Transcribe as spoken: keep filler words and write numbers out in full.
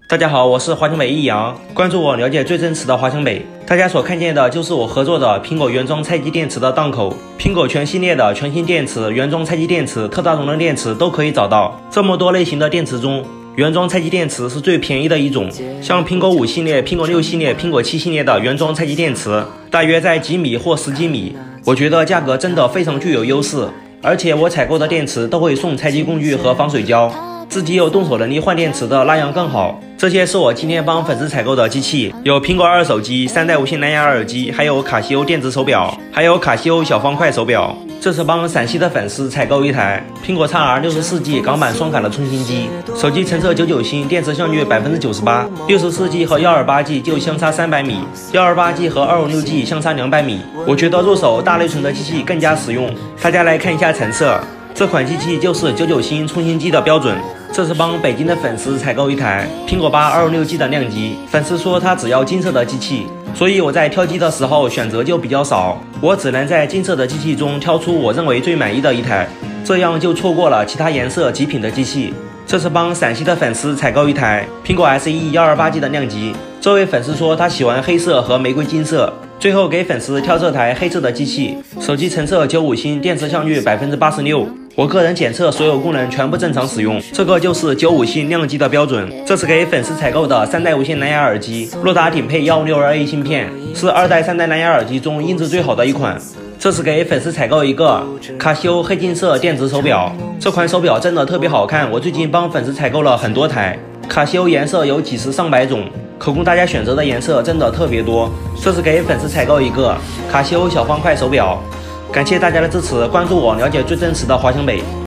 大家好，我是华强北易阳，关注我了解最真实的华强北。大家所看见的就是我合作的苹果原装菜鸡电池的档口，苹果全系列的全新电池、原装菜鸡电池、特大容量电池都可以找到。这么多类型的电池中，原装菜鸡电池是最便宜的一种。像苹果五系列、苹果六系列、苹果七系列的原装菜鸡电池，大约在几米或十几米，我觉得价格真的非常具有优势。而且我采购的电池都会送菜鸡工具和防水胶。自己有动手能力换电池的那样更好。这些是我今天帮粉丝采购的机器，有苹果二手机、三代无线蓝牙耳机，还有卡西欧电子手表，还有卡西欧小方块手表。这是帮陕西的粉丝采购一台苹果 X R 六十四 G 港版双卡的充芯机，手机成色九九星，电池效率 百分之九十八， 六十四 G 和一二八 G 就相差三百米， 一二八 G 和二五六 G 相差两百米。我觉得入手大内存的机器更加实用。大家来看一下成色，这款机器就是九九星充芯机的标准。这是帮北京的粉丝采购一台苹果八 二五六 G 的亮机，粉丝说他只要金色的机器，所以我在挑机的时候选择就比较少，我只能在金色的机器中挑出我认为最满意的一台，这样就错过了其他颜色极品的机器。这是帮陕西的粉丝采购一台苹果 S E 一二八 G 的亮机，这位粉丝说他喜欢黑色和玫瑰金色，最后给粉丝挑这台黑色的机器，手机成色九五星，电池效率 百分之八十六。我个人检测所有功能全部正常使用，这个就是九五星亮机的标准。这是给粉丝采购的三代无线蓝牙耳机，洛达顶配一五六二 A 芯片，是二代、三代蓝牙耳机中音质最好的一款。这是给粉丝采购一个卡西欧黑金色电子手表，这款手表真的特别好看，我最近帮粉丝采购了很多台。卡西欧颜色有几十上百种，可供大家选择的颜色真的特别多。这是给粉丝采购一个卡西欧小方块手表。感谢大家的支持，关注我，了解最真实的华强北。